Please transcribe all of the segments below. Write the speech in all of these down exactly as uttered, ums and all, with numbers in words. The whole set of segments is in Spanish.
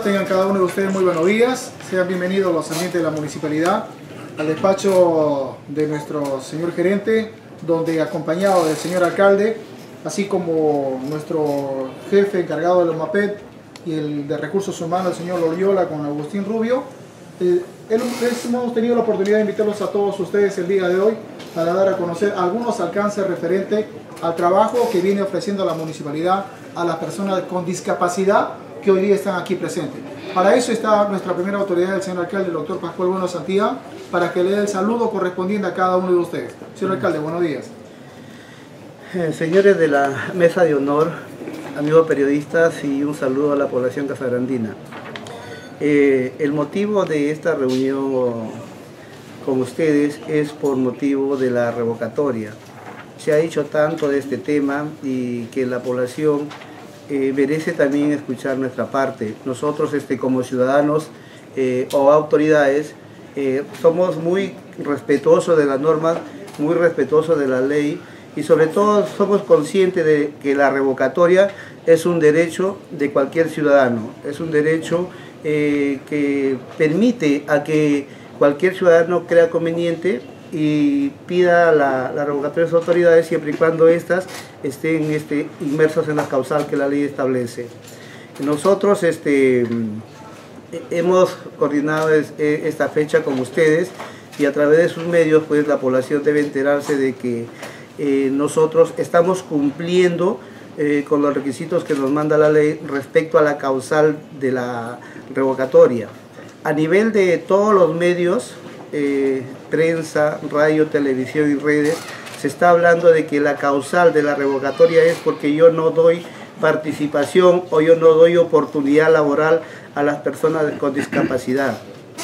Tengan cada uno de ustedes muy buenos días, sean bienvenidos a los ambientes de la municipalidad, al despacho de nuestro señor gerente, donde acompañado del señor alcalde, así como nuestro jefe encargado de los MAPET y el de recursos humanos, el señor Loyola, con Agustín Rubio, eh, hemos tenido la oportunidad de invitarlos a todos ustedes el día de hoy para dar a conocer algunos alcances referentes al trabajo que viene ofreciendo la municipalidad a las personas con discapacidad que hoy día están aquí presentes. Para eso está nuestra primera autoridad, el señor alcalde, el doctor Pascual Bueno Santillán, para que le dé el saludo correspondiente a cada uno de ustedes. Señor alcalde, buenos días. Eh, señores de la mesa de honor, amigos periodistas, y un saludo a la población casagrandina. Eh, el motivo de esta reunión con ustedes es por motivo de la revocatoria. Se ha dicho tanto de este tema y que la población eh, merece también escuchar nuestra parte. Nosotros este, como ciudadanos eh, o autoridades eh, somos muy respetuosos de las normas, muy respetuosos de la ley y sobre todo somos conscientes de que la revocatoria es un derecho de cualquier ciudadano, es un derecho eh, que permite a que cualquier ciudadano crea conveniente y pida la, la revocatoria de las autoridades siempre y cuando éstas estén este, inmersas en la causal que la ley establece. Nosotros este, hemos coordinado es, esta fecha con ustedes y a través de sus medios pues la población debe enterarse de que eh, nosotros estamos cumpliendo eh, con los requisitos que nos manda la ley respecto a la causal de la revocatoria. A nivel de todos los medios, Eh, prensa, radio, televisión y redes, se está hablando de que la causal de la revocatoria es porque yo no doy participación o yo no doy oportunidad laboral a las personas con discapacidad.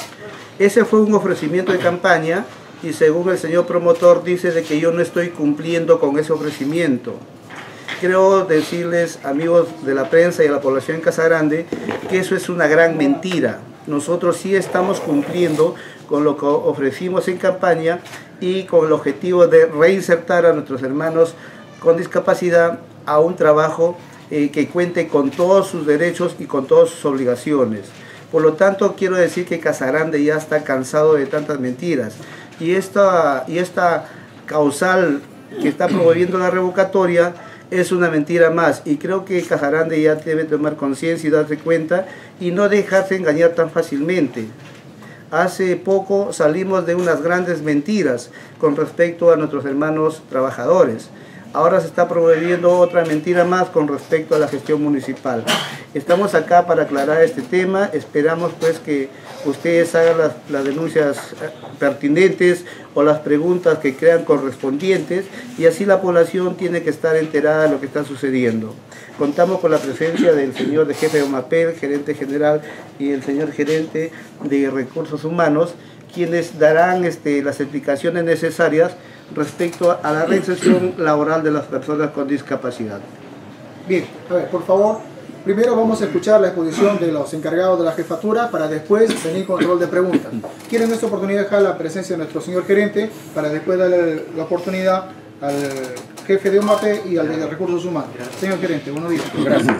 Ese fue un ofrecimiento de campaña y según el señor promotor dice de que yo no estoy cumpliendo con ese ofrecimiento. Quiero decirles, amigos de la prensa y a la población en Casagrande, que eso es una gran mentira. Nosotros sí estamos cumpliendo con lo que ofrecimos en campaña y con el objetivo de reinsertar a nuestros hermanos con discapacidad a un trabajo eh, que cuente con todos sus derechos y con todas sus obligaciones. Por lo tanto, quiero decir que Casagrande ya está cansado de tantas mentiras y esta, y esta causal que está promoviendo la revocatoria es una mentira más y creo que Casagrande ya debe tomar conciencia y darse cuenta y no dejarse engañar tan fácilmente. Hace poco salimos de unas grandes mentiras con respecto a nuestros hermanos trabajadores. Ahora se está promoviendo otra mentira más con respecto a la gestión municipal. Estamos acá para aclarar este tema. Esperamos pues que ustedes hagan las, las denuncias pertinentes o las preguntas que crean correspondientes y así la población tiene que estar enterada de lo que está sucediendo. Contamos con la presencia del señor de jefe de OMAPEL, gerente general, y el señor gerente de recursos humanos, quienes darán este, las explicaciones necesarias respecto a la reinserción laboral de las personas con discapacidad. Bien, a ver, por favor, primero vamos a escuchar la exposición de los encargados de la jefatura para después venir con el rol de preguntas. Quiero en esta oportunidad dejar la presencia de nuestro señor gerente para después darle la oportunidad al jefe de OMAPE y al de recursos humanos. Señor gerente, buenos días. Gracias.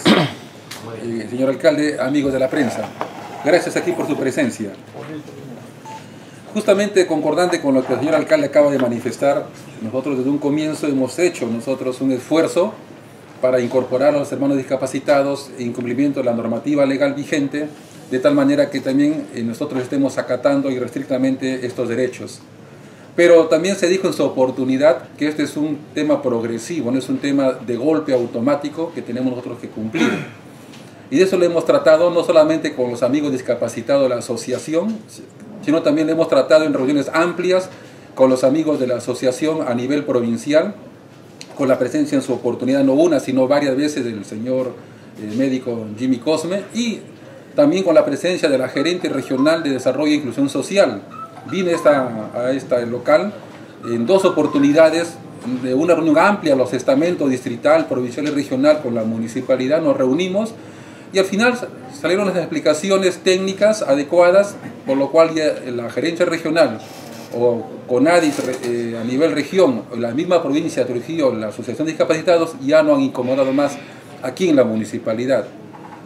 Eh, señor alcalde, amigos de la prensa, gracias aquí por su presencia. Justamente concordante con lo que el señor alcalde acaba de manifestar, nosotros desde un comienzo hemos hecho nosotros un esfuerzo para incorporar a los hermanos discapacitados en cumplimiento de la normativa legal vigente, de tal manera que también eh, nosotros estemos acatando irrestrictamente estos derechos. Pero también se dijo en su oportunidad que este es un tema progresivo, no es un tema de golpe automático que tenemos nosotros que cumplir. Y de eso lo hemos tratado no solamente con los amigos discapacitados de la asociación, sino también lo hemos tratado en reuniones amplias con los amigos de la asociación a nivel provincial, con la presencia en su oportunidad no una, sino varias veces del señor eh, médico Jimmy Cosme, y también con la presencia de la gerente regional de Desarrollo e Inclusión Social. Vine esta, a este local en dos oportunidades, de una reunión amplia, los estamentos distrital, provincial y regional con la municipalidad, nos reunimos y al final salieron las explicaciones técnicas adecuadas, por lo cual ya la gerencia regional o CONADIS eh, a nivel región, la misma provincia de Trujillo, la Asociación de Discapacitados, ya no han incomodado más aquí en la municipalidad.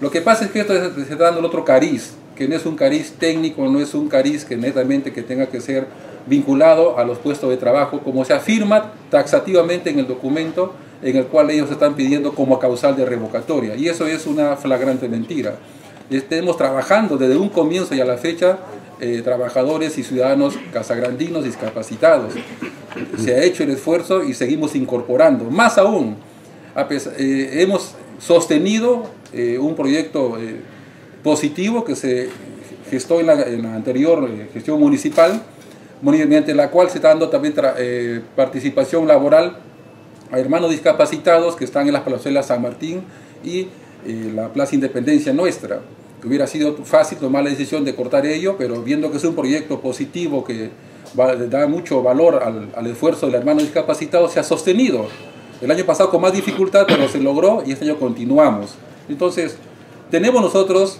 Lo que pasa es que esto se está dando el otro cariz, que no es un cariz técnico, no es un cariz que netamente que tenga que ser vinculado a los puestos de trabajo, como se afirma taxativamente en el documento en el cual ellos están pidiendo como causal de revocatoria. Y eso es una flagrante mentira. Estemos trabajando desde un comienzo y a la fecha, eh, trabajadores y ciudadanos casagrandinos discapacitados. Se ha hecho el esfuerzo y seguimos incorporando. Más aún, a pesar, eh, hemos sostenido eh, un proyecto eh, positivo que se gestó en la, en la anterior eh, gestión municipal, mediante la cual se está dando también eh, participación laboral a hermanos discapacitados que están en las plazuelas San Martín y eh, la Plaza Independencia nuestra. Hubiera sido fácil tomar la decisión de cortar ello, pero viendo que es un proyecto positivo que va, da mucho valor al, al esfuerzo del hermano discapacitado, se ha sostenido. El año pasado con más dificultad, pero se logró y este año continuamos. Entonces, tenemos nosotros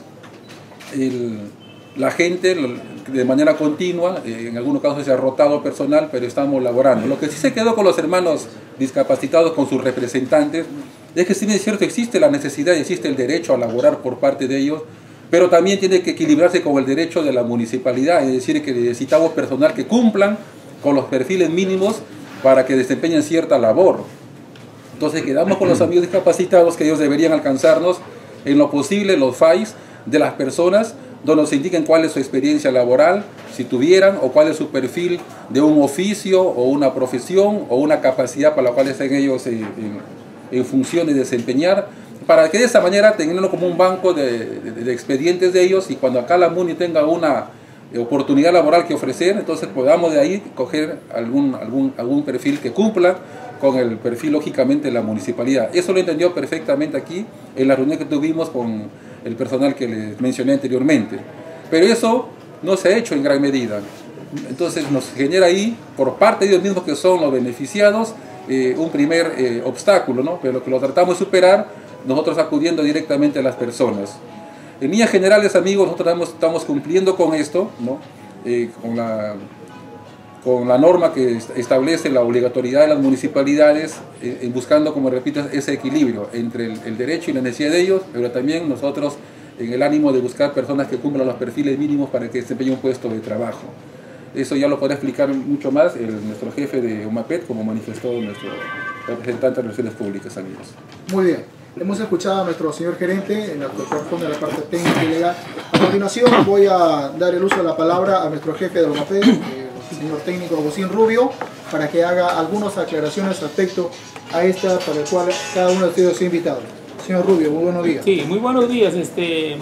el, la gente de manera continua, eh, en algunos casos se ha rotado personal, pero estamos laborando. Lo que sí se quedó con los hermanos discapacitados, con sus representantes, es que si bien es cierto, existe la necesidad y existe el derecho a laborar por parte de ellos, pero también tiene que equilibrarse con el derecho de la municipalidad, es decir, que necesitamos personal que cumplan con los perfiles mínimos para que desempeñen cierta labor. Entonces quedamos con los amigos discapacitados que ellos deberían alcanzarnos en lo posible los F A Is de las personas, donde nos indiquen cuál es su experiencia laboral, si tuvieran, o cuál es su perfil de un oficio o una profesión o una capacidad para la cual estén ellos en, en, en función de desempeñar, para que de esa manera tenganlo como un banco de, de, de expedientes de ellos, y cuando acá la MUNI tenga una oportunidad laboral que ofrecer, entonces podamos de ahí coger algún, algún, algún perfil que cumpla con el perfil lógicamente de la municipalidad. Eso lo entendió perfectamente aquí en la reunión que tuvimos con el personal que les mencioné anteriormente. Pero eso no se ha hecho en gran medida. Entonces nos genera ahí, por parte de ellos mismos que son los beneficiados, eh, un primer eh, obstáculo, ¿no? Pero que lo tratamos de superar nosotros acudiendo directamente a las personas. En líneas generales, amigos, nosotros estamos, estamos cumpliendo con esto, ¿no? eh, con, la, con la norma que establece la obligatoriedad de las municipalidades, eh, en buscando, como repito, ese equilibrio entre el, el derecho y la necesidad de ellos, pero también nosotros en el ánimo de buscar personas que cumplan los perfiles mínimos para que desempeñen un puesto de trabajo. Eso ya lo podrá explicar mucho más el, nuestro jefe de OMAPET, como manifestó nuestro representante de Relaciones Públicas, amigos. Muy bien. Hemos escuchado a nuestro señor gerente en la que corresponde a la parte técnica y legal. A continuación voy a dar el uso de la palabra a nuestro jefe de OMAPET, el señor técnico Agustín Rubio, para que haga algunas aclaraciones respecto a esta, para el cual cada uno de ustedes ha invitado. Señor Rubio, muy buenos días. Sí, muy buenos días. Este,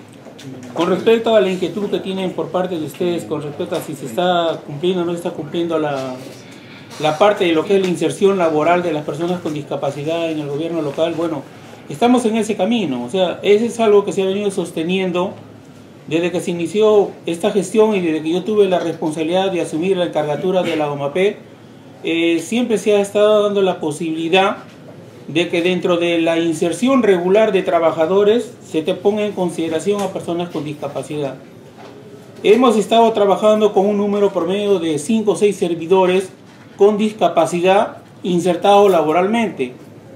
con respecto a la inquietud que tienen por parte de ustedes con respecto a si se está cumpliendo o no está cumpliendo la, la parte de lo que es la inserción laboral de las personas con discapacidad en el gobierno local, bueno, estamos en ese camino. O sea, ese es algo que se ha venido sosteniendo desde que se inició esta gestión y desde que yo tuve la responsabilidad de asumir la encargatura de la OMAPET. Eh, siempre se ha estado dando la posibilidad de que dentro de la inserción regular de trabajadores se te ponga en consideración a personas con discapacidad. Hemos estado trabajando con un número promedio de cinco o seis servidores con discapacidad insertados laboralmente.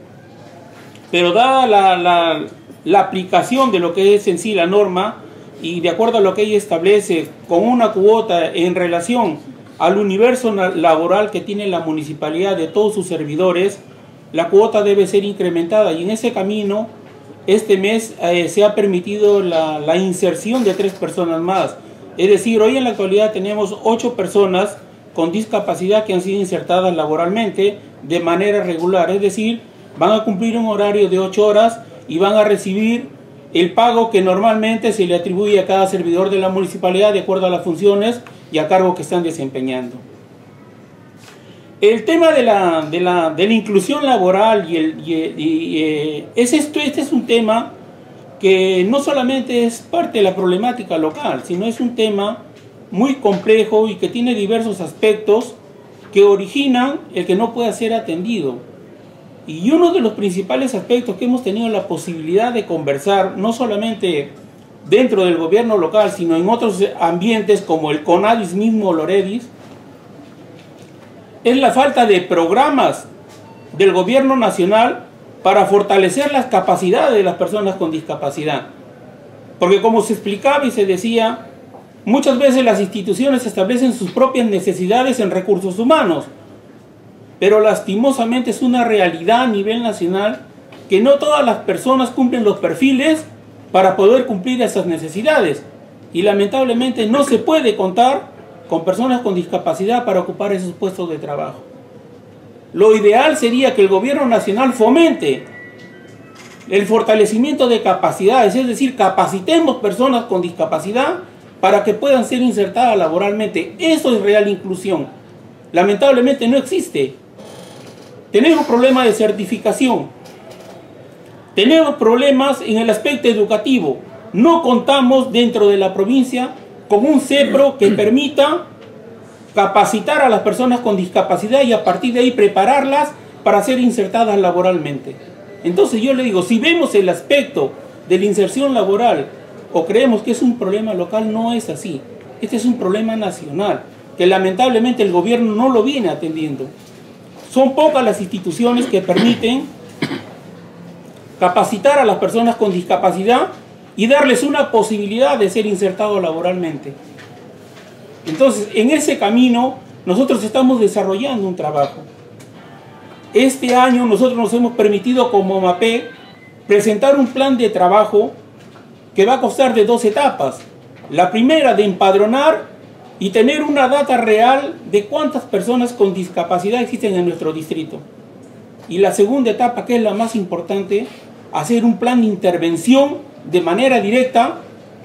Pero dada la, la, la aplicación de lo que es en sí la norma y de acuerdo a lo que ella establece con una cuota en relación al universo laboral que tiene la municipalidad de todos sus servidores, la cuota debe ser incrementada, y en ese camino este mes eh, se ha permitido la, la inserción de tres personas más. Es decir, hoy en la actualidad tenemos ocho personas con discapacidad que han sido insertadas laboralmente de manera regular, es decir, van a cumplir un horario de ocho horas y van a recibir el pago que normalmente se le atribuye a cada servidor de la municipalidad de acuerdo a las funciones y a cargo que están desempeñando. El tema de la, de la, de la inclusión laboral y, el, y, y eh, es esto, este es un tema que no solamente es parte de la problemática local, sino es un tema muy complejo y que tiene diversos aspectos que originan el que no pueda ser atendido. Y uno de los principales aspectos que hemos tenido la posibilidad de conversar, no solamente dentro del gobierno local, sino en otros ambientes como el CONADIS mismo, Loredis, es la falta de programas del gobierno nacional para fortalecer las capacidades de las personas con discapacidad. Porque como se explicaba y se decía, muchas veces las instituciones establecen sus propias necesidades en recursos humanos, pero lastimosamente es una realidad a nivel nacional que no todas las personas cumplen los perfiles para poder cumplir esas necesidades. Y lamentablemente no se puede contar con personas con discapacidad para ocupar esos puestos de trabajo. Lo ideal sería que el gobierno nacional fomente el fortalecimiento de capacidades, es decir, capacitemos personas con discapacidad para que puedan ser insertadas laboralmente. Eso es real inclusión. Lamentablemente no existe. Tenemos problemas de certificación. Tenemos problemas en el aspecto educativo. No contamos dentro de la provincia con un CEPRO que permita capacitar a las personas con discapacidad y a partir de ahí prepararlas para ser insertadas laboralmente. Entonces yo le digo, si vemos el aspecto de la inserción laboral o creemos que es un problema local, no es así. Este es un problema nacional, que lamentablemente el gobierno no lo viene atendiendo. Son pocas las instituciones que permiten capacitar a las personas con discapacidad y darles una posibilidad de ser insertados laboralmente. Entonces, en ese camino, nosotros estamos desarrollando un trabajo. Este año nosotros nos hemos permitido como MAPE presentar un plan de trabajo que va a constar de dos etapas. La primera, de empadronar y tener una data real de cuántas personas con discapacidad existen en nuestro distrito. Y la segunda etapa, que es la más importante, hacer un plan de intervención de manera directa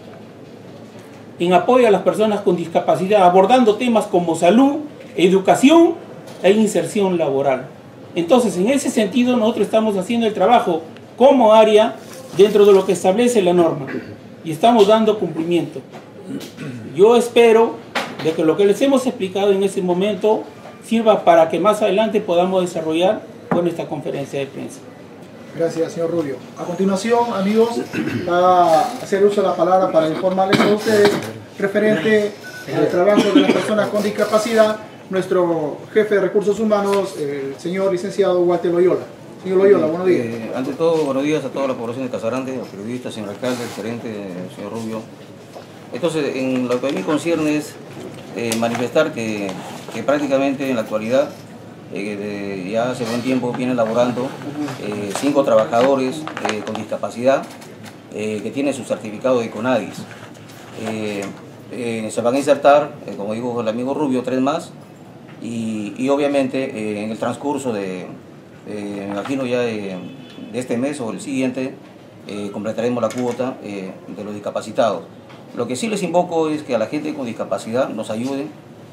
en apoyo a las personas con discapacidad, abordando temas como salud, educación e inserción laboral. Entonces, en ese sentido, nosotros estamos haciendo el trabajo como área dentro de lo que establece la norma y estamos dando cumplimiento. Yo espero de que lo que les hemos explicado en ese momento sirva para que más adelante podamos desarrollar con esta conferencia de prensa. Gracias, señor Rubio. A continuación, amigos, va a hacer uso de la palabra para informarles a ustedes referente al trabajo de las personas con discapacidad, nuestro jefe de recursos humanos, el señor licenciado Walter Loyola. Señor Loyola, buenos días. Eh, ante todo, buenos días a toda la población de Casagrande, los periodistas, señor alcalde, el gerente, señor Rubio. Entonces, en lo que a mí concierne es eh, manifestar que, que prácticamente en la actualidad, eh, de, ya hace buen tiempo vienen laborando eh, cinco trabajadores eh, con discapacidad eh, que tienen su certificado de CONADIS. Eh, eh, se van a insertar, eh, como dijo el amigo Rubio, tres más y, y obviamente eh, en el transcurso de, eh, me imagino ya de, de este mes o el siguiente, eh, completaremos la cuota eh, de los discapacitados. Lo que sí les invoco es que a la gente con discapacidad nos ayuden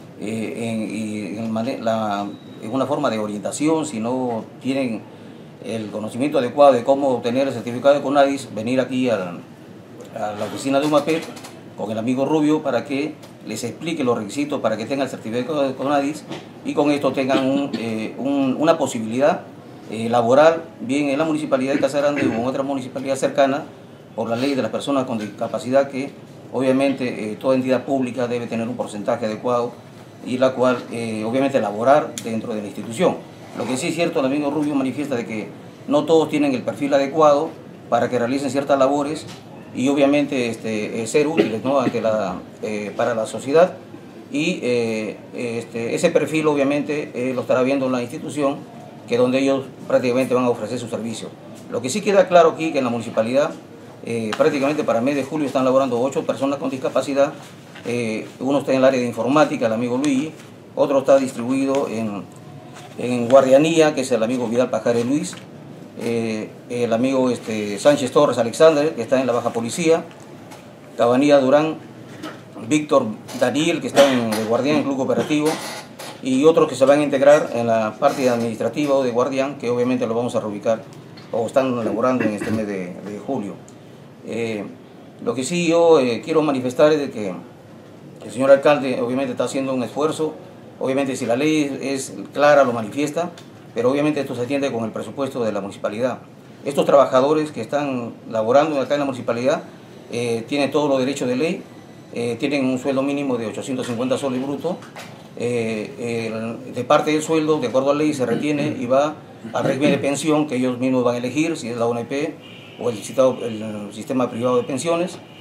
eh, en, en, la, en una forma de orientación, si no tienen el conocimiento adecuado de cómo obtener el certificado de CONADIS, venir aquí a la, a la oficina de UMAPE con el amigo Rubio para que les explique los requisitos para que tengan el certificado de CONADIS y con esto tengan un, eh, un, una posibilidad eh, laboral, bien en la municipalidad de Casagrande o en otra municipalidad cercana, por la ley de las personas con discapacidad, que obviamente eh, toda entidad pública debe tener un porcentaje adecuado y la cual eh, obviamente laborar dentro de la institución. Lo que sí es cierto, el amigo Rubio manifiesta de que no todos tienen el perfil adecuado para que realicen ciertas labores y obviamente este, eh, ser útiles, ¿no?, ante la, eh, para la sociedad, y eh, este, ese perfil obviamente eh, lo estará viendo la institución, que donde ellos prácticamente van a ofrecer su servicio. Lo que sí queda claro aquí, que en la municipalidad eh, prácticamente para el mes de julio están laborando ocho personas con discapacidad. Eh, uno está en el área de informática, el amigo Luigi, otro está distribuido en, en guardianía, que es el amigo Vidal Pajares Luis, eh, el amigo este, Sánchez Torres Alexander, que está en la Baja Policía, Cabanilla Durán, Víctor Daniel, que está en el guardián, en Club Cooperativo, y otros que se van a integrar en la parte administrativa o de guardián, que obviamente lo vamos a reubicar o están elaborando en este mes de, de julio. Eh, lo que sí yo eh, quiero manifestar es de que el señor alcalde obviamente está haciendo un esfuerzo. Obviamente si la ley es clara lo manifiesta, pero obviamente esto se atiende con el presupuesto de la municipalidad. Estos trabajadores que están laborando acá en la municipalidad eh, tienen todos los derechos de ley, eh, tienen un sueldo mínimo de ochocientos cincuenta soles brutos, eh, eh, de parte del sueldo, de acuerdo a la ley, se retiene y va al régimen de pensión que ellos mismos van a elegir, si es la O N P o el, citado, el sistema privado de pensiones.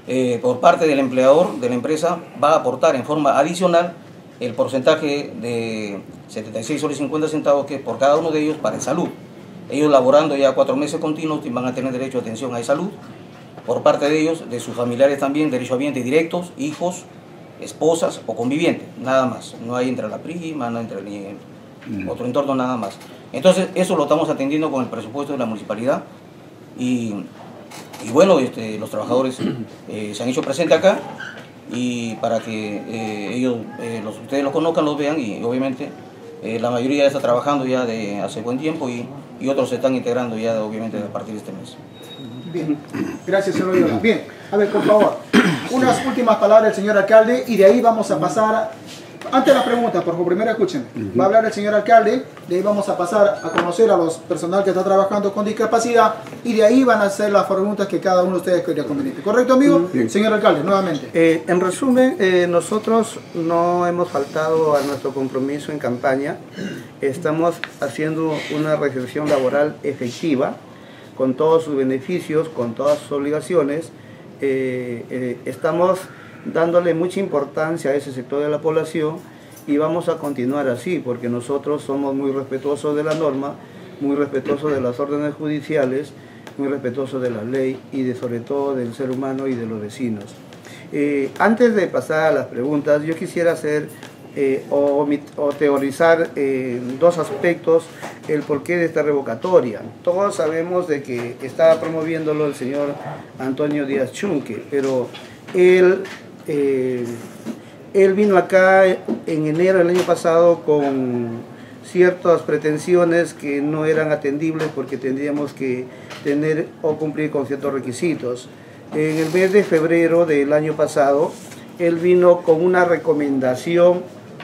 eh, por parte del empleador de la empresa va a aportar en forma adicional el porcentaje de setenta y seis soles y cincuenta centavos que es por cada uno de ellos para el salud. Ellos laborando ya cuatro meses continuos van a tener derecho a atención a salud. Por parte de ellos, de sus familiares también, derecho a ambiente directos, hijos, esposas o convivientes, nada más. No hay entre la prima, no entra ni en otro entorno, nada más. Entonces, eso lo estamos atendiendo con el presupuesto de la municipalidad y, y bueno, este, los trabajadores eh, se han hecho presentes acá y para que eh, ellos, eh, los, ustedes los conozcan, los vean y obviamente eh, la mayoría ya está trabajando ya de hace buen tiempo y, y otros se están integrando ya obviamente a partir de este mes. Bien, gracias señor Loyola. Bien, a ver, por favor, unas últimas palabras del señor alcalde y de ahí vamos a pasar, antes de las preguntas, por favor, primero escuchen, va a hablar el señor alcalde, de ahí vamos a pasar a conocer a los personal que está trabajando con discapacidad y de ahí van a hacer las preguntas que cada uno de ustedes crea conveniente. ¿Correcto, amigo? Bien. Señor alcalde, nuevamente. Eh, en resumen, eh, nosotros no hemos faltado a nuestro compromiso en campaña, estamos haciendo una reinserción laboral efectiva, con todos sus beneficios, con todas sus obligaciones, eh, eh, estamos dándole mucha importancia a ese sector de la población y vamos a continuar así, porque nosotros somos muy respetuosos de la norma, muy respetuosos de las órdenes judiciales, muy respetuosos de la ley y de, sobre todo del ser humano y de los vecinos. Eh, antes de pasar a las preguntas, yo quisiera hacer eh, o, o teorizar eh, dos aspectos el porqué de esta revocatoria. Todos sabemos de que estaba promoviéndolo el señor Antonio Díaz Chunque, pero él, eh, él vino acá en enero del año pasado con ciertas pretensiones que no eran atendibles porque tendríamos que tener o cumplir con ciertos requisitos. En el mes de febrero del año pasado, él vino con una recomendación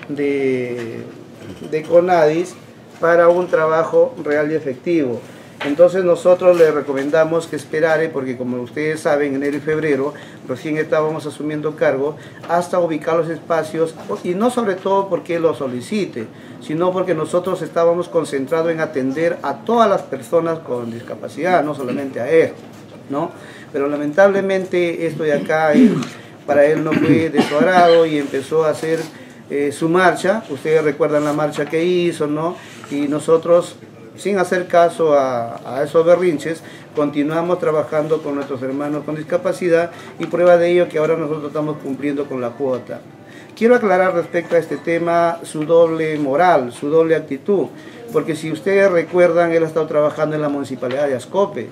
de, de CONADIS para un trabajo real y efectivo. Entonces nosotros le recomendamos que esperare, porque como ustedes saben, en enero y febrero recién estábamos asumiendo cargo, hasta ubicar los espacios, y no sobre todo porque él lo solicite, sino porque nosotros estábamos concentrados en atender a todas las personas con discapacidad, no solamente a él, ¿no? Pero lamentablemente esto de acá, él, para él no fue de su agrado y empezó a hacer eh, su marcha. Ustedes recuerdan la marcha que hizo, ¿no? Y nosotros, sin hacer caso a, a esos berrinches, continuamos trabajando con nuestros hermanos con discapacidad y prueba de ello que ahora nosotros estamos cumpliendo con la cuota. Quiero aclarar respecto a este tema su doble moral, su doble actitud, porque si ustedes recuerdan, él ha estado trabajando en la municipalidad de Ascope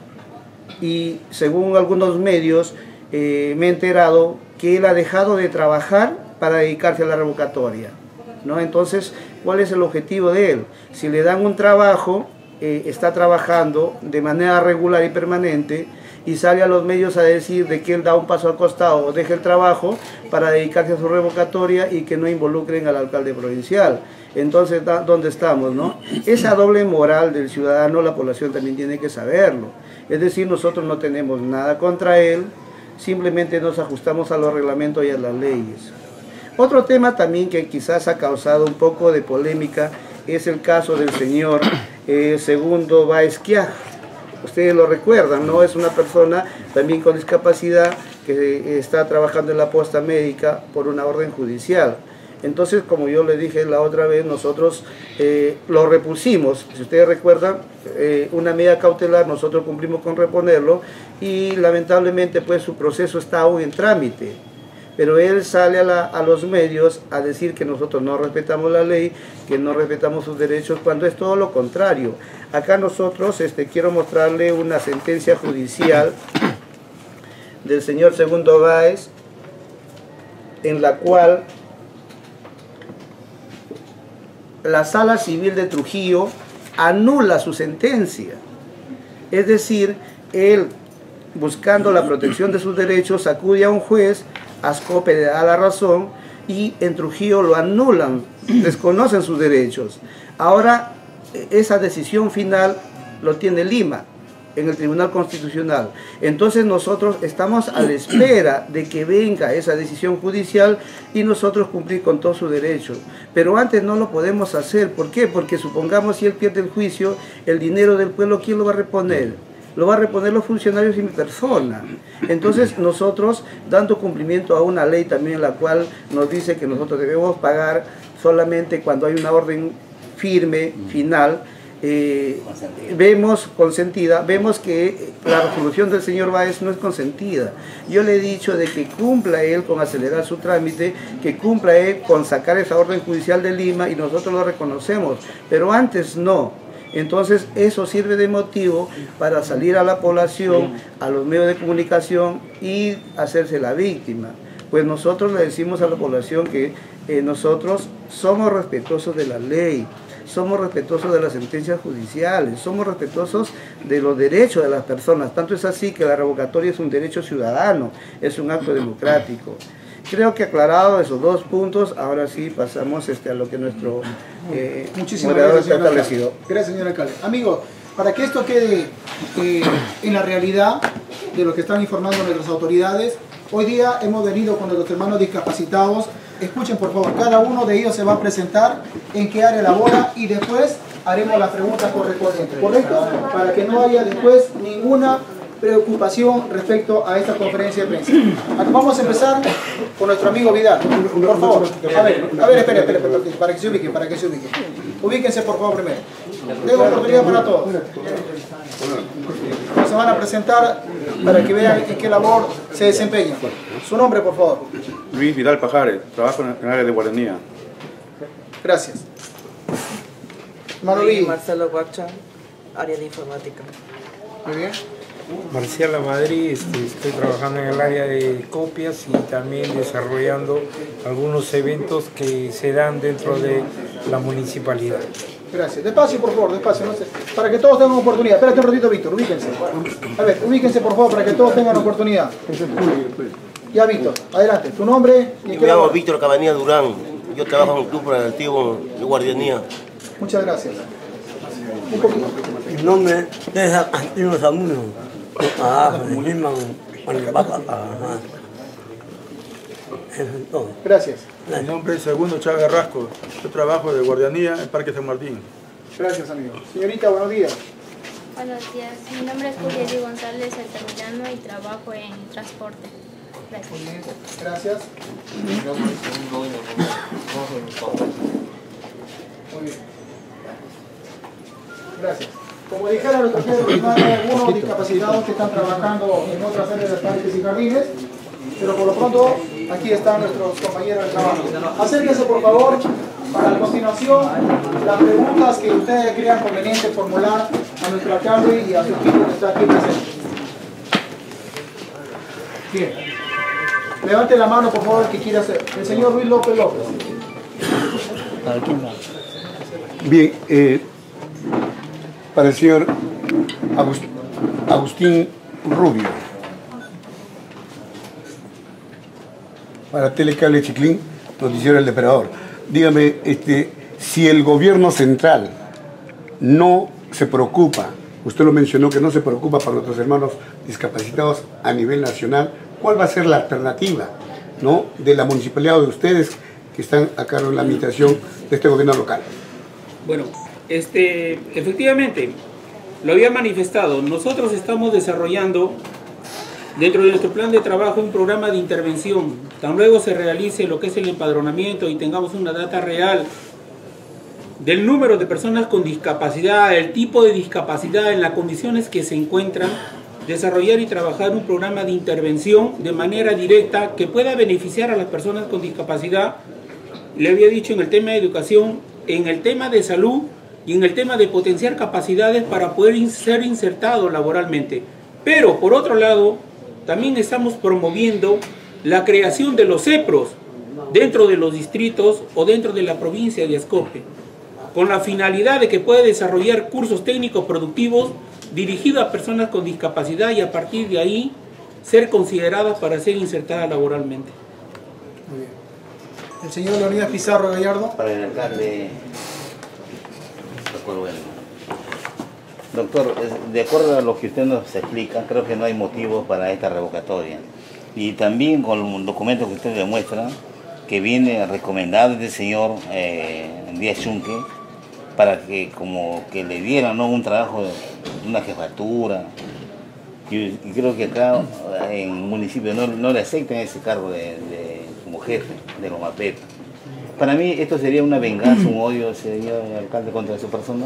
y según algunos medios eh, me he enterado que él ha dejado de trabajar para dedicarse a la revocatoria, ¿no? Entonces, ¿cuál es el objetivo de él? Si le dan un trabajo, eh, está trabajando de manera regular y permanente y sale a los medios a decir de que él da un paso al costado o deja el trabajo para dedicarse a su revocatoria y que no involucren al alcalde provincial. Entonces, ¿dónde estamos, no? Esa doble moral del ciudadano, la población también tiene que saberlo. Es decir, nosotros no tenemos nada contra él, simplemente nos ajustamos a los reglamentos y a las leyes. Otro tema también que quizás ha causado un poco de polémica es el caso del señor eh, Segundo Báez Quiaj. Ustedes lo recuerdan, ¿no? Es una persona también con discapacidad que está trabajando en la posta médica por una orden judicial. Entonces, como yo le dije la otra vez, nosotros eh, lo repusimos. Si ustedes recuerdan, eh, una medida cautelar, nosotros cumplimos con reponerlo y lamentablemente pues su proceso está aún en trámite. Pero él sale a, la, a los medios a decir que nosotros no respetamos la ley, que no respetamos sus derechos, cuando es todo lo contrario. Acá nosotros, este, quiero mostrarle una sentencia judicial del señor Segundo Báez, en la cual la Sala Civil de Trujillo anula su sentencia. Es decir, él, buscando la protección de sus derechos, acude a un juez, Ascope le da la razón y en Trujillo lo anulan, desconocen sus derechos. Ahora, esa decisión final lo tiene Lima en el Tribunal Constitucional. Entonces nosotros estamos a la espera de que venga esa decisión judicial y nosotros cumplir con todos sus derechos. Pero antes no lo podemos hacer. ¿Por qué? Porque supongamos si él pierde el juicio, el dinero del pueblo, ¿quién lo va a reponer? lo va a reponer los funcionarios y mi persona. Entonces nosotros, dando cumplimiento a una ley también en la cual nos dice que nosotros debemos pagar solamente cuando hay una orden firme, final, Eh, vemos consentida, vemos que la resolución del señor Báez no es consentida. Yo le he dicho de que cumpla él con acelerar su trámite, que cumpla él con sacar esa orden judicial de Lima y nosotros lo reconocemos, pero antes no. Entonces eso sirve de motivo para salir a la población, a los medios de comunicación y hacerse la víctima. Pues nosotros le decimos a la población que eh, nosotros somos respetuosos de la ley, somos respetuosos de las sentencias judiciales, somos respetuosos de los derechos de las personas. Tanto es así que la revocatoria es un derecho ciudadano, es un acto democrático. Creo que aclarado esos dos puntos, ahora sí pasamos este, a lo que nuestro eh, moderador está establecido. Gracias, señor alcalde. Amigos, para que esto quede eh, en la realidad de lo que están informando nuestras autoridades, hoy día hemos venido con nuestros hermanos discapacitados. Escuchen por favor, cada uno de ellos se va a presentar en qué área labora y después haremos las preguntas correspondientes, ¿correcto? Para que no haya después ninguna preocupación respecto a esta conferencia de prensa. Vamos a empezar con nuestro amigo Vidal, por favor. A ver, a ver, espere, espere, espere, para que se ubiquen, para que se ubiquen. Ubíquense por favor primero. Tengo oportunidad para todos. Se van a presentar para que vean en qué labor se desempeña. Su nombre, por favor. Luis Vidal Pajares, trabajo en el área de guardería. Gracias. Manoví. Marcelo Guacha, área de informática. Muy bien. Marciala Madrid, este, estoy trabajando en el área de copias y también desarrollando algunos eventos que se dan dentro de la municipalidad. Gracias. Despacio, por favor, despacio. No sé, para que todos tengan oportunidad. Espérate un ratito, Víctor, ubíquense. A ver, ubíquense, por favor, para que todos tengan oportunidad. Ya, Víctor, adelante. ¿Tu nombre? Y Yo me llamo Víctor Cabanilla Durán. Yo trabajo en un club antiguo de guardianía. Muchas gracias. Un poquito. Mi nombre es Antino Samuno. Ah, Lima, Gracias. Mi nombre es Segundo Chávez Rasco. Yo trabajo de guardianía en Parque San Martín. Gracias, amigo. Señorita, buenos días. Buenos días. Mi nombre es Julieli González Altamirano y trabajo en transporte. Gracias. Muy bien. Gracias. Muy bien. Gracias. Como dijeron nuestros hermanos, hay algunos discapacitados que están trabajando en otras áreas de parques y jardines, pero por lo pronto aquí están nuestros compañeros de trabajo. Acérquense por favor para a continuación las preguntas que ustedes crean conveniente formular a nuestro alcalde y a su equipo que está aquí presente. Bien. Levante la mano por favor el que quiera hacer. El señor Luis López López. Bien, eh, para el señor Agustín, Agustín Rubio, para Telecable Chiclín, noticiero El Depredador. Dígame, este, si el gobierno central no se preocupa, usted lo mencionó que no se preocupa por nuestros hermanos discapacitados a nivel nacional, ¿cuál va a ser la alternativa, ¿no?, de la municipalidad o de ustedes que están a cargo de la administración de este gobierno local? Bueno, este, efectivamente, lo había manifestado, nosotros estamos desarrollando dentro de nuestro plan de trabajo un programa de intervención. Tan luego se realice lo que es el empadronamiento y tengamos una data real del número de personas con discapacidad, el tipo de discapacidad, en las condiciones que se encuentran, desarrollar y trabajar un programa de intervención de manera directa que pueda beneficiar a las personas con discapacidad. Le había dicho en el tema de educación, en el tema de salud y en el tema de potenciar capacidades para poder ser insertado laboralmente. Pero por otro lado, también estamos promoviendo la creación de los CEPROS dentro de los distritos o dentro de la provincia de Ascope, con la finalidad de que pueda desarrollar cursos técnicos productivos dirigidos a personas con discapacidad y a partir de ahí ser consideradas para ser insertadas laboralmente. Muy bien. El señor Leonidas Pizarro Gallardo. Para el alcalde, doctor, de acuerdo a lo que usted nos explica, creo que no hay motivo para esta revocatoria. Y también con un documento que usted demuestra, que viene recomendado del señor eh, Díaz Chunque, para que como que le dieran, ¿no?, un trabajo de una jefatura Y, y creo que acá en un municipio no, no le aceptan ese cargo de, de, como jefe de Lomapep. Para mí esto sería una venganza, un odio, sería el alcalde contra su persona.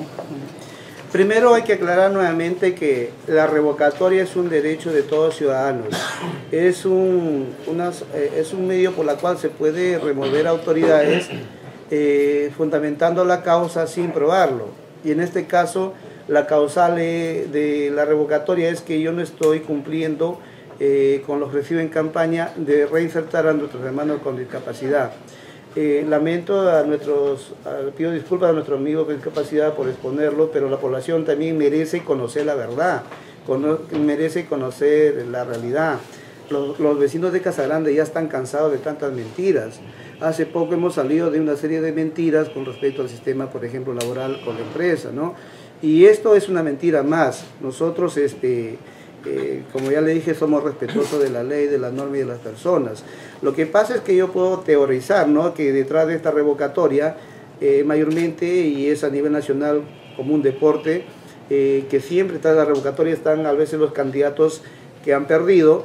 Primero hay que aclarar nuevamente que la revocatoria es un derecho de todos ciudadanos. Es un, unas, eh, es un medio por la cual se puede remover autoridades eh, fundamentando la causa sin probarlo. Y en este caso la causal de la revocatoria es que yo no estoy cumpliendo eh, con lo ofrecido en campaña de reinsertar a nuestros hermanos con discapacidad. Eh, lamento a nuestros, a, pido disculpas a nuestros amigos con discapacidad por exponerlo, pero la población también merece conocer la verdad, cono, merece conocer la realidad. Los, los vecinos de Casagrande ya están cansados de tantas mentiras. Hace poco hemos salido de una serie de mentiras con respecto al sistema, por ejemplo, laboral con la empresa, ¿no? Y esto es una mentira más. Nosotros, este, eh, como ya le dije, somos respetuosos de la ley, de la norma y de las personas. Lo que pasa es que yo puedo teorizar, ¿no?, que detrás de esta revocatoria, eh, mayormente, y es a nivel nacional como un deporte, eh, que siempre tras la revocatoria están a veces los candidatos que han perdido,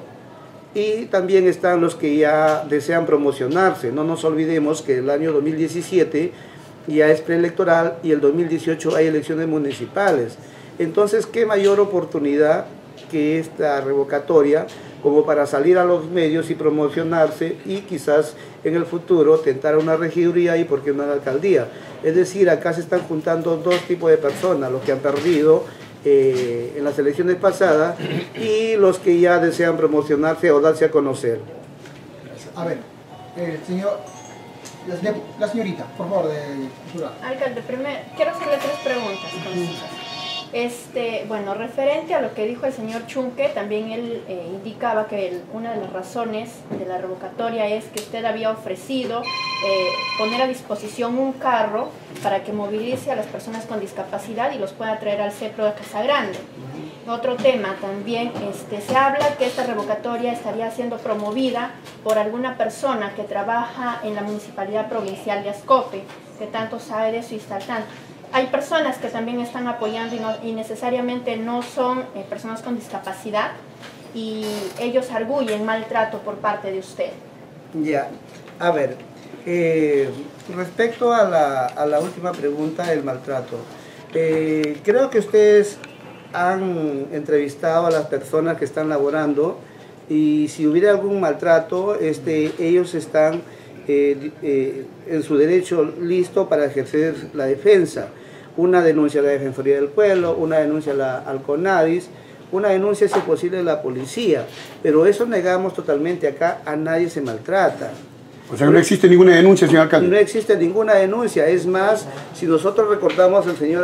y también están los que ya desean promocionarse. No nos olvidemos que el año dos mil diecisiete ya es preelectoral y el dos mil dieciocho hay elecciones municipales. Entonces, ¿qué mayor oportunidad que esta revocatoria como para salir a los medios y promocionarse y quizás en el futuro tentar una regiduría y por qué una alcaldía? Es decir, acá se están juntando dos tipos de personas, los que han perdido eh, en las elecciones pasadas y los que ya desean promocionarse o darse a conocer. A ver, el señor... La, la señorita, por favor, de cultura. Alcalde, primero quiero hacerle tres preguntas concisas. Este, bueno, referente a lo que dijo el señor Chunque, también él eh, indicaba que el, una de las razones de la revocatoria es que usted había ofrecido eh, poner a disposición un carro para que movilice a las personas con discapacidad y los pueda traer al CEPRO de Casagrande. Otro tema también, este, se habla que esta revocatoria estaría siendo promovida por alguna persona que trabaja en la Municipalidad Provincial de Ascope, que tanto sabe de eso y está al tanto. Hay personas que también están apoyando y, no, y necesariamente no son eh, personas con discapacidad y ellos arguyen maltrato por parte de usted. Ya, a ver, eh, respecto a la, a la última pregunta, el maltrato, eh, creo que ustedes han entrevistado a las personas que están laborando y si hubiera algún maltrato, este, ellos están eh, eh, en su derecho listo para ejercer la defensa. Una denuncia a la Defensoría del Pueblo, una denuncia a la, al CONADIS, una denuncia, si es posible, a la policía. Pero eso negamos totalmente, acá a nadie se maltrata. O sea que no existe ninguna denuncia, señor alcalde. No existe ninguna denuncia. Es más, si nosotros recordamos al señor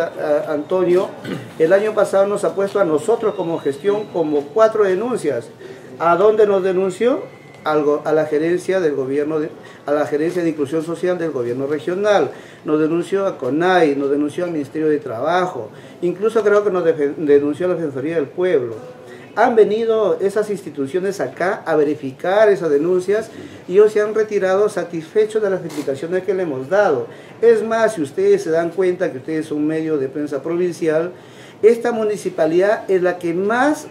Antonio, el año pasado nos ha puesto a nosotros como gestión como cuatro denuncias. ¿A dónde nos denunció? Algo, a la gerencia del gobierno, de, a la gerencia de inclusión social del gobierno regional. Nos denunció a CONAI, nos denunció al Ministerio de Trabajo. Incluso creo que nos denunció a la Defensoría del Pueblo. Han venido esas instituciones acá a verificar esas denuncias y ellos se han retirado satisfechos de las explicaciones que le hemos dado. Es más, si ustedes se dan cuenta que ustedes son un medio de prensa provincial, esta municipalidad es la que más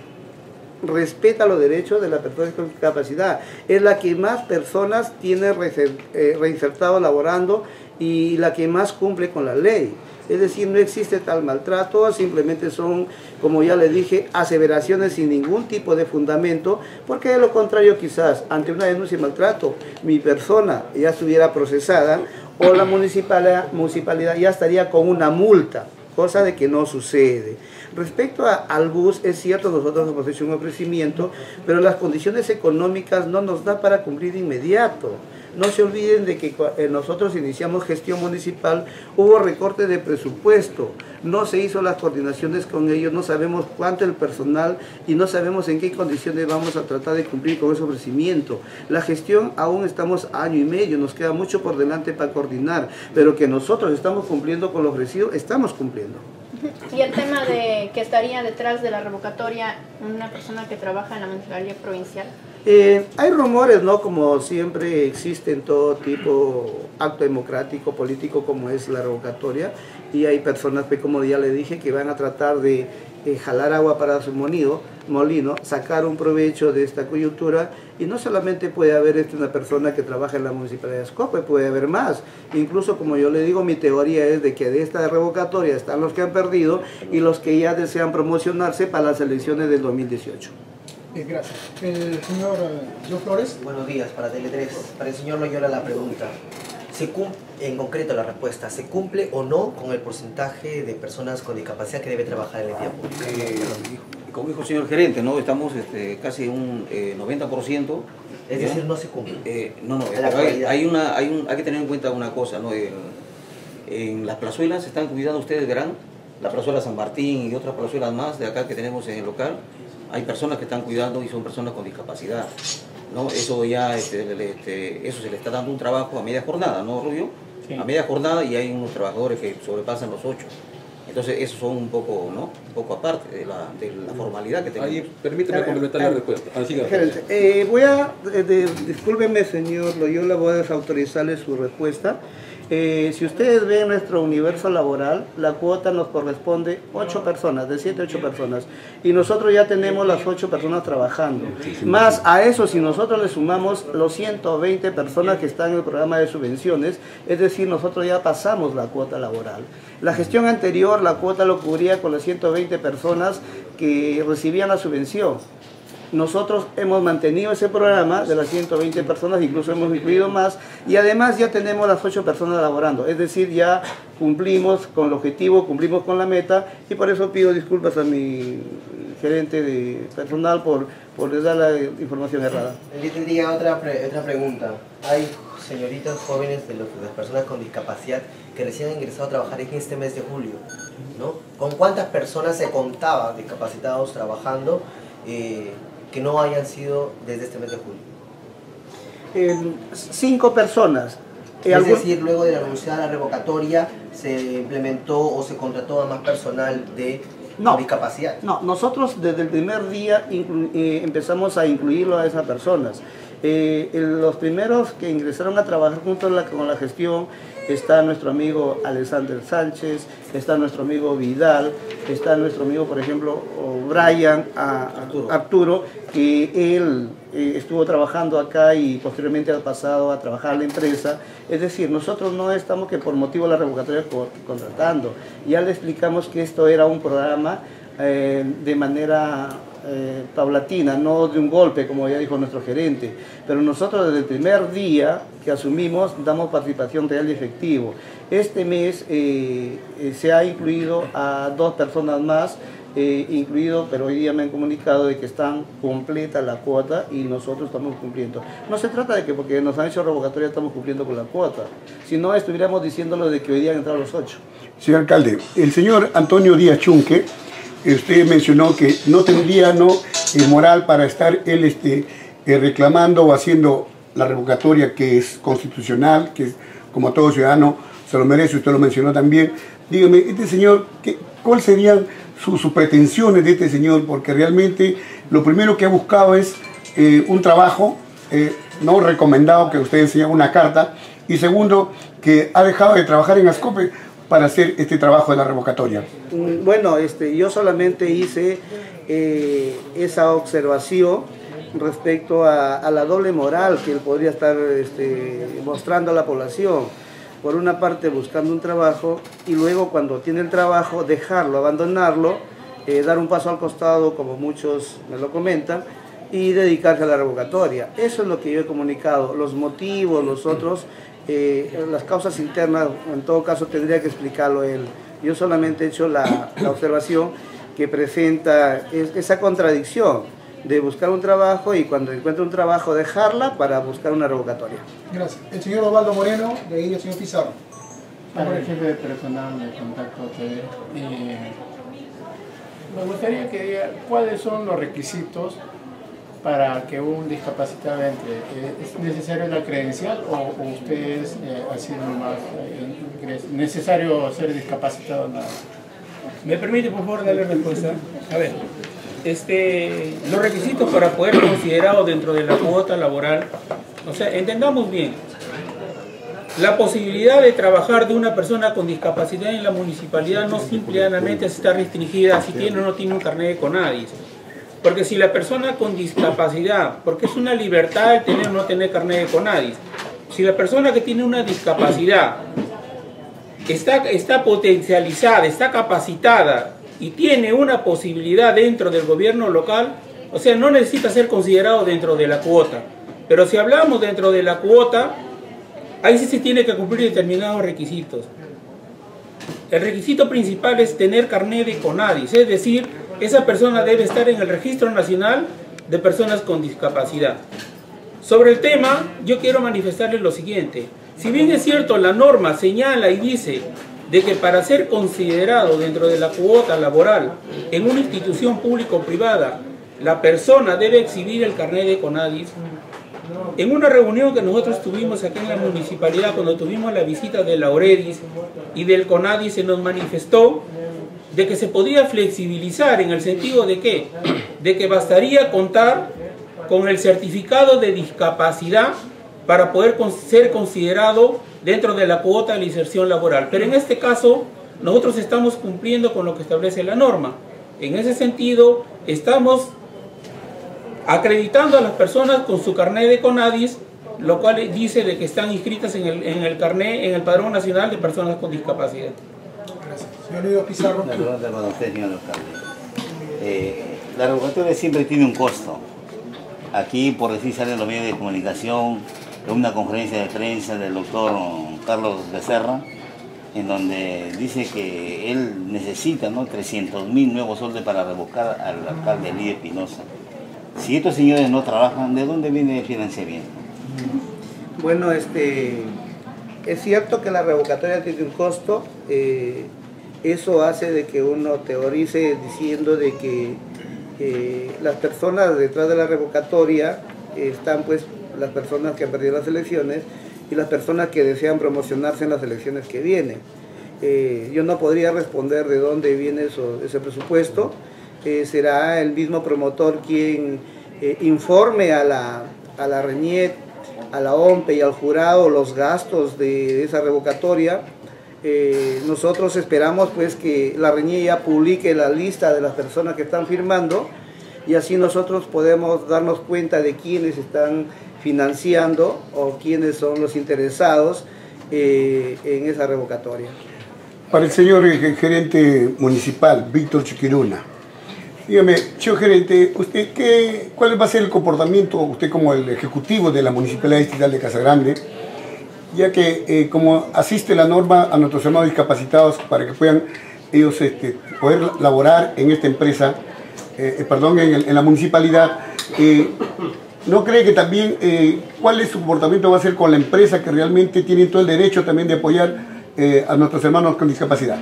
respeta los derechos de las personas con discapacidad, es la que más personas tiene reinsertado laborando y la que más cumple con la ley. Es decir, no existe tal maltrato, simplemente son, como ya le dije, aseveraciones sin ningún tipo de fundamento, porque de lo contrario quizás, ante una denuncia de maltrato, mi persona ya estuviera procesada o la municipalidad, municipalidad ya estaría con una multa, cosa de que no sucede. Respecto a, al bus, es cierto, nosotros hemos hecho un ofrecimiento, pero las condiciones económicas no nos da para cumplir de inmediato. No se olviden de que nosotros iniciamos gestión municipal, hubo recorte de presupuesto, no se hizo las coordinaciones con ellos, no sabemos cuánto el personal y no sabemos en qué condiciones vamos a tratar de cumplir con ese ofrecimiento. La gestión aún estamos año y medio, nos queda mucho por delante para coordinar, pero que nosotros estamos cumpliendo con lo ofrecido, estamos cumpliendo. Y el tema de que estaría detrás de la revocatoria una persona que trabaja en la Municipalidad Provincial. Eh, hay rumores, ¿no? Como siempre existe en todo tipo acto democrático, político, como es la revocatoria, y hay personas, como ya le dije, que van a tratar de eh, jalar agua para su molino, molino, sacar un provecho de esta coyuntura, y no solamente puede haber este, una persona que trabaja en la Municipalidad de Ascope, puede haber más. Incluso, como yo le digo, mi teoría es de que de esta revocatoria están los que han perdido y los que ya desean promocionarse para las elecciones del dos mil dieciocho. Eh, gracias. El señor Joe Flores. Buenos días, para Tele tres. Para el señor Loyola la pregunta. ¿Se cumple, en concreto la respuesta, ¿se cumple o no con el porcentaje de personas con discapacidad que debe trabajar en la entidad pública? Eh, como dijo el señor gerente, ¿no? Estamos este, casi un eh, noventa por ciento. Es ¿ya? decir, no se cumple. Eh, no, no, A la pero hay, actualidad. hay, una, hay, un, hay que tener en cuenta una cosa, ¿no? En, en las plazuelas están cuidando, ustedes verán, la plazuela San Martín y otras plazuelas más de acá que tenemos en el local, hay personas que están cuidando y son personas con discapacidad, ¿no? Eso ya, este, le- este, eso se le está dando un trabajo a media jornada, ¿no, Rubio? Sí. A media jornada, y hay unos trabajadores que sobrepasan los ocho. Entonces, esos son un poco, ¿no? Un poco aparte de la, de la formalidad que tenemos. Ahí, permíteme complementar la respuesta. Ah, siga. Gerente, eh, voy a, eh, de- discúlpeme señor Loyola, voy a desautorizarle su respuesta. Eh, si ustedes ven nuestro universo laboral, la cuota nos corresponde ocho personas, de siete a ocho personas. Y nosotros ya tenemos las ocho personas trabajando. Más a eso, si nosotros le sumamos los ciento veinte personas que están en el programa de subvenciones, es decir, nosotros ya pasamos la cuota laboral. La gestión anterior, la cuota lo cubría con las ciento veinte personas que recibían la subvención. Nosotros hemos mantenido ese programa de las ciento veinte personas, incluso hemos incluido más, y además ya tenemos las ocho personas laborando, es decir, ya cumplimos con el objetivo, cumplimos con la meta, y por eso pido disculpas a mi gerente de personal por, por les dar la información errada. Yo tendría otra, pre- otra pregunta. Hay señoritas jóvenes de, los- de las personas con discapacidad que recién han ingresado a trabajar en este mes de julio, ¿no? ¿Con cuántas personas se contaba discapacitados trabajando eh, que no hayan sido desde este mes de julio? Eh, cinco personas. Eh, Es algún- decir, luego de la anunciada revocatoria, ¿se implementó o se contrató a más personal de No. discapacidad? No, nosotros desde el primer día inclu- eh, empezamos a incluirlo a esas personas. Eh, el- los primeros que ingresaron a trabajar junto a la- con la gestión está nuestro amigo Alexander Sánchez, está nuestro amigo Vidal, está nuestro amigo, por ejemplo, o Brian a- Arturo. Arturo, que él eh, estuvo trabajando acá y posteriormente ha pasado a trabajar a la empresa. Es decir, nosotros no estamos que por motivo de la revocatoria co- contratando. Ya le explicamos que esto era un programa eh, de manera eh, paulatina, no de un golpe, como ya dijo nuestro gerente. Pero nosotros desde el primer día que asumimos damos participación real y efectivo. Este mes eh, eh, se ha incluido a dos personas más, eh, incluido, pero hoy día me han comunicado de que están completa la cuota y nosotros estamos cumpliendo. No se trata de que porque nos han hecho revocatoria estamos cumpliendo con la cuota, si no estuviéramos diciéndolo de que hoy día han entrado los ocho. Señor alcalde, el señor Antonio Díaz Chunque, usted mencionó que no tendría no eh, moral para estar él este, eh, reclamando o haciendo la revocatoria que es constitucional, que es, como todo ciudadano se lo merece, usted lo mencionó también. Dígame, este señor, ¿qué, ¿cuáles serían sus, sus pretensiones de este señor? Porque realmente lo primero que ha buscado es eh, un trabajo eh, no recomendado, que usted enseña una carta, y segundo, que ha dejado de trabajar en Ascope para hacer este trabajo de la revocatoria. Mm, Bueno, este, yo solamente hice eh, esa observación respecto a, a la doble moral que él podría estar este, mostrando a la población. Por una parte buscando un trabajo y luego cuando tiene el trabajo dejarlo, abandonarlo, eh, dar un paso al costado como muchos me lo comentan y dedicarse a la revocatoria. Eso es lo que yo he comunicado. Los motivos, los otros, eh, las causas internas, en todo caso tendría que explicarlo él. Yo solamente he hecho la, la observación que presenta es, esa contradicción de buscar un trabajo y cuando encuentra un trabajo dejarla para buscar una revocatoria. Gracias. El señor Osvaldo Moreno, de ahí el señor Pizarro. Para el jefe de personal de Contacto T V, eh, me gustaría que diga cuáles son los requisitos para que un discapacitado entre. Eh, ¿Es necesario la credencial o, o ustedes eh, así nomás eh, necesario ser discapacitado nada? ¿Me permite, por favor, darle respuesta? A ver, este, los requisitos para poder considerado dentro de la cuota laboral, o sea, entendamos bien, La posibilidad de trabajar de una persona con discapacidad en la municipalidad no simplemente está restringida si tiene o no tiene un carnet de CONADIS. Porque si la persona con discapacidad, porque es una libertad el tener o no tener carnet de CONADIS, si la persona que tiene una discapacidad está, está potencializada, está capacitada y tiene una posibilidad dentro del gobierno local, o sea, no necesita ser considerado dentro de la cuota. Pero si hablamos dentro de la cuota, ahí sí se tiene que cumplir determinados requisitos. El requisito principal es tener carnet de CONADIS, es decir, esa persona debe estar en el Registro Nacional de Personas con Discapacidad. Sobre el tema, yo quiero manifestarles lo siguiente. Si bien es cierto, la norma señala y dice de que para ser considerado dentro de la cuota laboral en una institución pública o privada, la persona debe exhibir el carnet de CONADIS. En una reunión que nosotros tuvimos aquí en la municipalidad, cuando tuvimos la visita de la OREDIS y del CONADIS, se nos manifestó de que se podía flexibilizar en el sentido de que, de que bastaría contar con el certificado de discapacidad para poder ser considerado dentro de la cuota de la inserción laboral. Pero en este caso, nosotros estamos cumpliendo con lo que establece la norma. En ese sentido, estamos acreditando a las personas con su carnet de CONADIS, lo cual dice de que están inscritas en el, en el carnet, en el Padrón Nacional de Personas con Discapacidad. Gracias. Señor Luis Pizarro. Una pregunta para usted, señor alcalde. Eh, la revocatoria siempre tiene un costo. Aquí, por decir, salen los medios de comunicación, en una conferencia de prensa del doctor Carlos Becerra, en donde dice que él necesita, ¿no?, trescientos mil nuevos soles para revocar al alcalde Elí Espinosa. Si estos señores no trabajan, ¿de dónde viene el financiamiento? Bueno, este, es cierto que la revocatoria tiene un costo. Eh, eso hace de que uno teorice diciendo de que eh, las personas detrás de la revocatoria eh, están pues las personas que han perdido las elecciones y las personas que desean promocionarse en las elecciones que vienen. Eh, yo no podría responder de dónde viene eso, ese presupuesto. Eh, será el mismo promotor quien eh, informe a la, a la RENIET, a la O M P E y al jurado los gastos de esa revocatoria. Eh, nosotros esperamos pues que la RENIET ya publique la lista de las personas que están firmando y así nosotros podemos darnos cuenta de quiénes están financiando o quiénes son los interesados eh, en esa revocatoria. Para el señor gerente municipal, Víctor Chiquiruna. Dígame, señor gerente, ¿usted qué, ¿cuál va a ser el comportamiento, usted como el ejecutivo de la Municipalidad Distrital de Casagrande, ya que eh, como asiste la norma a nuestros hermanos discapacitados para que puedan ellos este, poder laborar en esta empresa, eh, perdón, en, el, en la municipalidad, eh, ¿no cree que también eh, cuál es su comportamiento va a ser con la empresa que realmente tiene todo el derecho también de apoyar eh, a nuestros hermanos con discapacidad?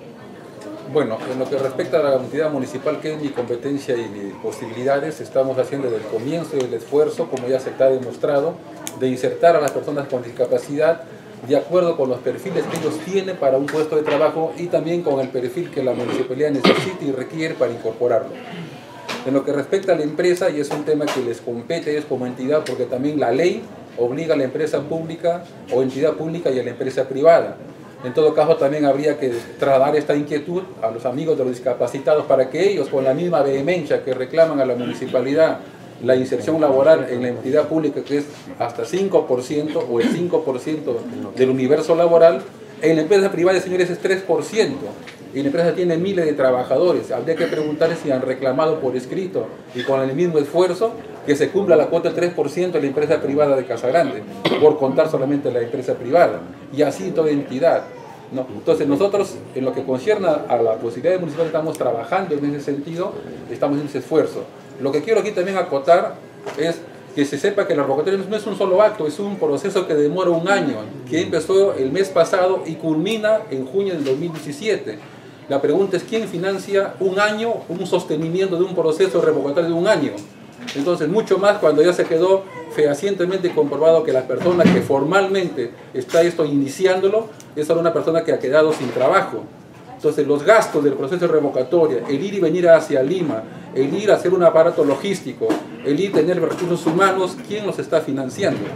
Bueno, en lo que respecta a la entidad municipal, que es mi competencia y mis posibilidades, estamos haciendo desde el comienzo el esfuerzo, como ya se está demostrado, de insertar a las personas con discapacidad de acuerdo con los perfiles que ellos tienen para un puesto de trabajo y también con el perfil que la municipalidad necesita y requiere para incorporarlo. En lo que respecta a la empresa, y es un tema que les compete es como entidad, porque también la ley obliga a la empresa pública o entidad pública y a la empresa privada. En todo caso, también habría que trasladar esta inquietud a los amigos de los discapacitados para que ellos, con la misma vehemencia que reclaman a la municipalidad la inserción laboral en la entidad pública, que es hasta cinco por ciento o el cinco por ciento del universo laboral, en la empresa privada, señores, es tres por ciento. Y la empresa tiene miles de trabajadores. Habría que preguntar si han reclamado por escrito y con el mismo esfuerzo que se cumpla la cuota del tres por ciento de la empresa privada de Casagrande, por contar solamente la empresa privada, y así toda entidad, ¿no? Entonces nosotros, en lo que concierne a la posibilidad municipal, estamos trabajando en ese sentido, estamos en ese esfuerzo. Lo que quiero aquí también acotar es que se sepa que la revocatoria no es un solo acto, es un proceso que demora un año, que empezó el mes pasado y culmina en junio del dos mil diecisiete. La pregunta es, ¿quién financia un año, un sostenimiento de un proceso revocatorio de un año? Entonces, mucho más cuando ya se quedó fehacientemente comprobado que la persona que formalmente está esto iniciándolo es solo una persona que ha quedado sin trabajo. Entonces, los gastos del proceso de revocatoria, el ir y venir hacia Lima, el ir a hacer un aparato logístico, el ir a tener recursos humanos, ¿quién los está financiando?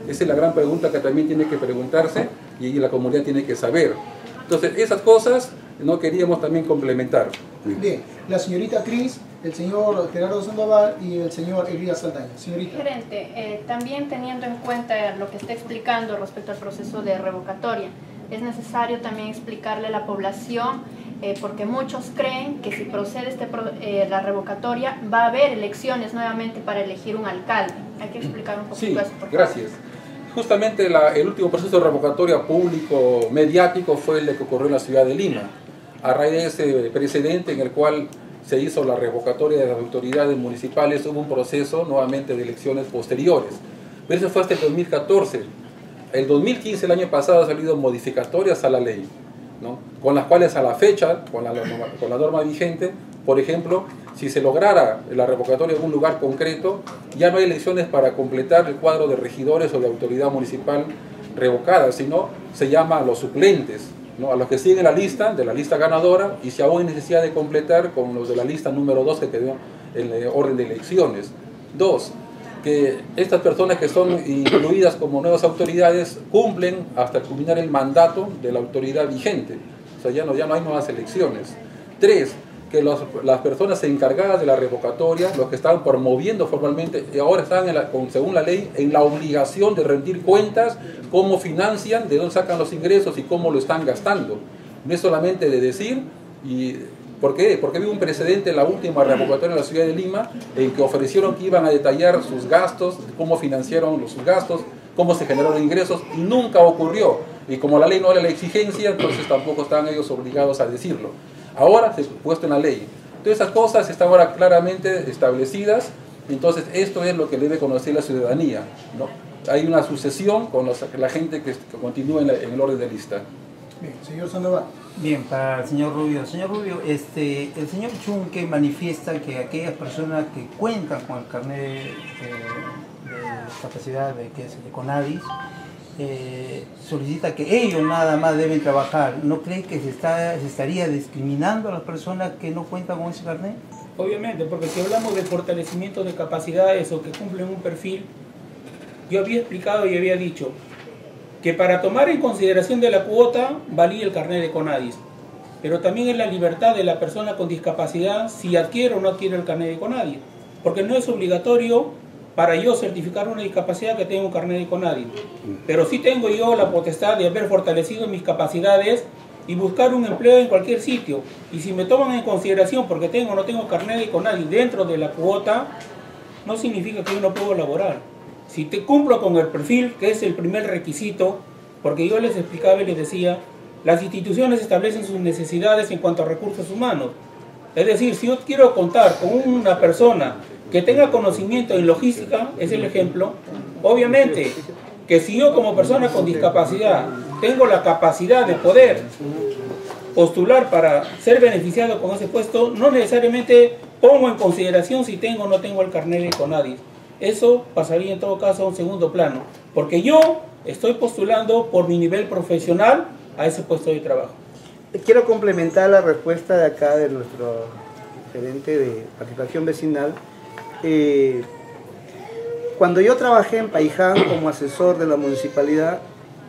Esa es la gran pregunta que también tiene que preguntarse y la comunidad tiene que saber. Entonces, esas cosas no queríamos también complementar. Bien, la señorita Cris, el señor Gerardo Sandoval y el señor Elías Saldaña. Señorita. Gerente, eh, también teniendo en cuenta lo que está explicando respecto al proceso de revocatoria, es necesario también explicarle a la población, eh, porque muchos creen que si procede este pro, eh, la revocatoria, va a haber elecciones nuevamente para elegir un alcalde. Hay que explicar un poquito sí, eso, por favor. Gracias. Justamente la, el último proceso de revocatoria público mediático fue el que ocurrió en la ciudad de Lima, a raíz de ese precedente en el cual se hizo la revocatoria de las autoridades municipales. Hubo un proceso nuevamente de elecciones posteriores, pero eso fue hasta el dos mil catorce. El dos mil quince, el año pasado, han salido modificatorias a la ley, ¿no? Con las cuales a la fecha, con la, con la norma vigente, por ejemplo, si se lograra la revocatoria en un lugar concreto, ya no hay elecciones para completar el cuadro de regidores o de autoridad municipal revocada, sino se llama a los suplentes, ¿no? A los que siguen la lista, de la lista ganadora, y si aún hay necesidad de completar con los de la lista número dos que quedó en el orden de elecciones. Dos, que estas personas que son incluidas como nuevas autoridades cumplen hasta culminar el mandato de la autoridad vigente, o sea, ya no, ya no hay nuevas elecciones. Tres, que los, las personas encargadas de la revocatoria, los que estaban promoviendo formalmente, y ahora están, en la, con, según la ley, en la obligación de rendir cuentas, cómo financian, de dónde sacan los ingresos y cómo lo están gastando. No es solamente de decir, y ¿por qué? Porque hubo un precedente en la última revocatoria en la ciudad de Lima, en que ofrecieron que iban a detallar sus gastos, cómo financiaron sus gastos, cómo se generaron ingresos, y nunca ocurrió. Y como la ley no era la exigencia, entonces tampoco estaban ellos obligados a decirlo. Ahora se ha puesto en la ley. Todas esas cosas están ahora claramente establecidas, entonces esto es lo que debe conocer la ciudadanía, ¿no? Hay una sucesión con los, la gente que continúa en, la, en el orden de lista. Bien, señor Sandoval. Bien, para el señor Rubio. Señor Rubio, este, el señor Chunque manifiesta que aquellas personas que cuentan con el carnet de, de discapacidad, de, que es el de CONADIS, Eh, solicita que ellos nada más deben trabajar. ¿No cree que se, está, se estaría discriminando a las personas que no cuentan con ese carnet? Obviamente, porque si hablamos de fortalecimiento de capacidades o que cumplen un perfil, yo había explicado y había dicho que para tomar en consideración de la cuota valía el carnet de CONADIS, pero también es la libertad de la persona con discapacidad si adquiere o no adquiere el carnet de CONADIS, porque no es obligatorio para yo certificar una discapacidad que tengo un carnet de CONADIS, pero sí tengo yo la potestad de haber fortalecido mis capacidades y buscar un empleo en cualquier sitio. Y si me toman en consideración porque tengo o no tengo carnet de CONADIS dentro de la cuota, no significa que yo no puedo laborar. Si te cumplo con el perfil, que es el primer requisito, porque yo les explicaba y les decía, las instituciones establecen sus necesidades en cuanto a recursos humanos. Es decir, si yo quiero contar con una persona que tenga conocimiento en logística, es el ejemplo, obviamente que si yo como persona con discapacidad tengo la capacidad de poder postular para ser beneficiado con ese puesto, no necesariamente pongo en consideración si tengo o no tengo el carnet de CONADIS. Eso pasaría en todo caso a un segundo plano, porque yo estoy postulando por mi nivel profesional a ese puesto de trabajo. Quiero complementar la respuesta de acá de nuestro gerente de participación vecinal. Eh, cuando yo trabajé en Paiján como asesor de la municipalidad,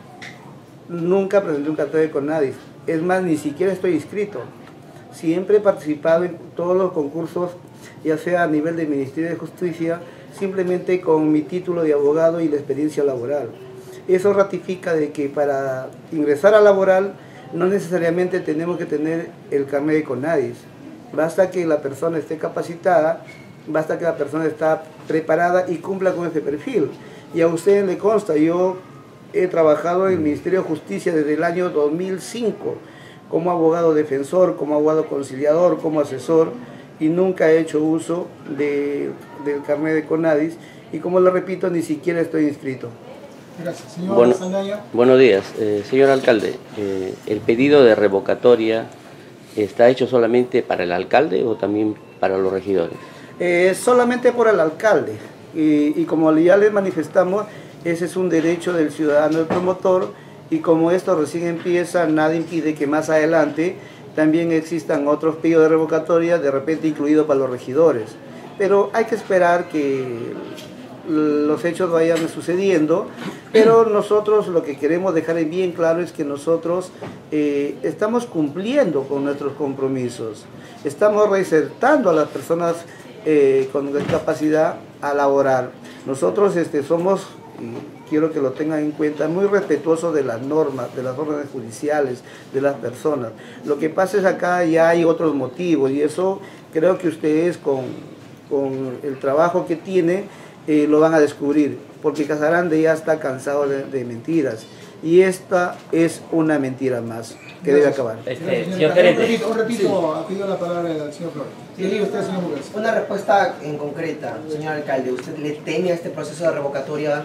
nunca presenté un cartel de CONADIS. Es más, ni siquiera estoy inscrito. Siempre he participado en todos los concursos, ya sea a nivel del Ministerio de Justicia, simplemente con mi título de abogado y la experiencia laboral. Eso ratifica de que para ingresar a laboral no necesariamente tenemos que tener el carnet de CONADIS. Basta que la persona esté capacitada, basta que la persona esté preparada y cumpla con ese perfil. Y a usted le consta, yo he trabajado en el Ministerio de Justicia desde el año dos mil cinco como abogado defensor, como abogado conciliador, como asesor, y nunca he hecho uso de, del carnet de CONADIS, y como le repito, ni siquiera estoy inscrito. Gracias. Señor Bueno, Sandoval. buenos días. Eh, señor alcalde, eh, ¿el pedido de revocatoria está hecho solamente para el alcalde o también para los regidores? Eh, solamente por el alcalde, y, y como ya les manifestamos, ese es un derecho del ciudadano, del promotor, y como esto recién empieza, nada impide que más adelante también existan otros pedidos de revocatoria, de repente incluidos para los regidores. Pero hay que esperar que los hechos vayan sucediendo, pero nosotros lo que queremos dejar bien claro es que nosotros eh, estamos cumpliendo con nuestros compromisos, estamos reinsertando a las personas eh, con discapacidad a laborar. Nosotros este, somos, y quiero que lo tengan en cuenta, muy respetuosos de las normas, de las órdenes judiciales, de las personas. Lo que pasa es acá ya hay otros motivos y eso creo que ustedes con, con el trabajo que tiene eh, lo van a descubrir, porque Casarande ya está cansado de, de mentiras y esta es una mentira más que debe acabar. Este, señor gerente. Un repito, un repito ha pedido la palabra al señor Flores. Sí, diga usted, señor Muguerza. Una respuesta en concreta, señor alcalde. ¿Usted le teme a este proceso de revocatoria?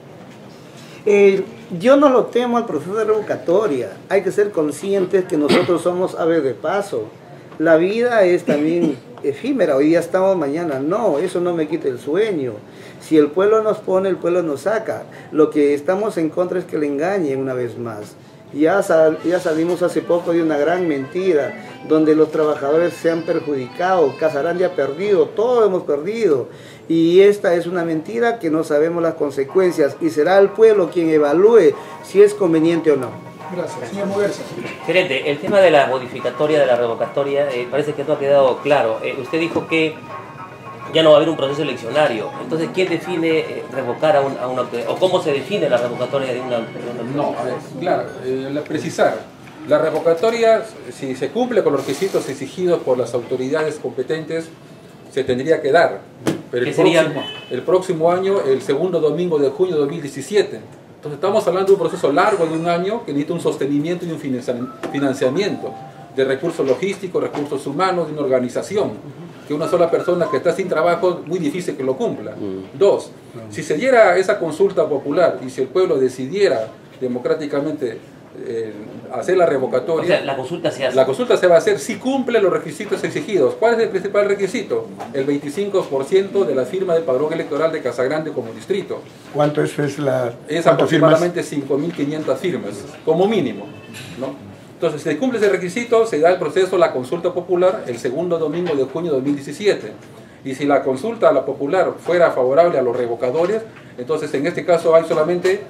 Eh, yo no lo temo al proceso de revocatoria. Hay que ser conscientes que nosotros somos aves de paso. La vida es también efímera. Hoy día estamos, mañana no. Eso no me quita el sueño. Si el pueblo nos pone, el pueblo nos saca. Lo que estamos en contra es que le engañen una vez más. Ya, sal, ya salimos hace poco de una gran mentira, donde los trabajadores se han perjudicado, Casarande ha perdido, todos hemos perdido. Y esta es una mentira que no sabemos las consecuencias y será el pueblo quien evalúe si es conveniente o no. Gracias. Señor Muguerza. Gerente, el tema de la modificatoria, de la revocatoria, eh, parece que no ha quedado claro. Eh, usted dijo que ya no va a haber un proceso eleccionario. Entonces, ¿quién define eh, revocar a, un, a una autoridad? ¿O cómo se define la revocatoria de una, de una No, a ver, claro, eh, precisar. La revocatoria, si se cumple con los requisitos exigidos por las autoridades competentes, se tendría que dar. Pero el próximo, el próximo año, el segundo domingo de junio de dos mil diecisiete. Entonces, estamos hablando de un proceso largo de un año que necesita un sostenimiento y un financiamiento de recursos logísticos, recursos humanos, de una organización. Que una sola persona que está sin trabajo, muy difícil que lo cumpla. Mm. Dos, mm. si se diera esa consulta popular y si el pueblo decidiera democráticamente eh, hacer la revocatoria, o sea, la consulta se hace. La consulta se va a hacer si cumple los requisitos exigidos. ¿Cuál es el principal requisito? El veinticinco por ciento de la firma del padrón electoral de Casagrande como distrito. ¿Cuánto es, es la...? Es aproximadamente cinco mil quinientas firmas, como mínimo, ¿no? Entonces, si se cumple ese requisito, se da el proceso, la consulta popular, el segundo domingo de junio de dos mil diecisiete. Y si la consulta a la popular fuera favorable a los revocadores, entonces en este caso hay solamente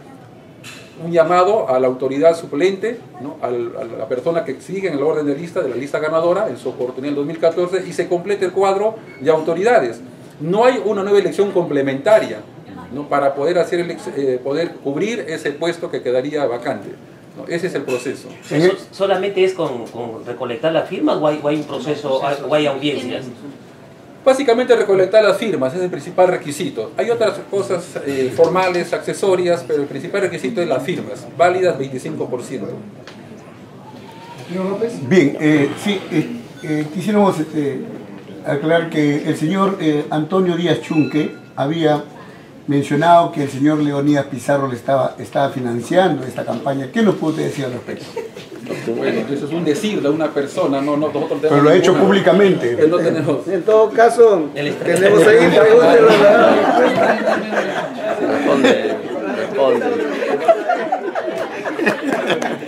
un llamado a la autoridad suplente, ¿no? a la persona que sigue en el orden de lista, de la lista ganadora, en su oportunidad en dos mil catorce, y se complete el cuadro de autoridades. No hay una nueva elección complementaria, ¿no? para poder, hacer el, eh, poder cubrir ese puesto que quedaría vacante. No, ese es el proceso. ¿Eso solamente es con, con recolectar las firmas o hay, o hay un proceso, o hay audiencias? Básicamente recolectar las firmas es el principal requisito. Hay otras cosas eh, formales, accesorias, pero el principal requisito es las firmas, válidas veinticinco por ciento. Señor López. Bien, eh, sí, eh, eh, quisiéramos este, aclarar que el señor eh, Antonio Díaz Chunque había mencionado que el señor Leonidas Pizarro le estaba, estaba financiando esta campaña. ¿Qué nos puede decir al respecto? Bueno, eso es un decir de una persona, no, no nosotros pero lo ha hecho públicamente. No tenemos. En todo caso, tenemos ahí pregúntelo. Responde, responde.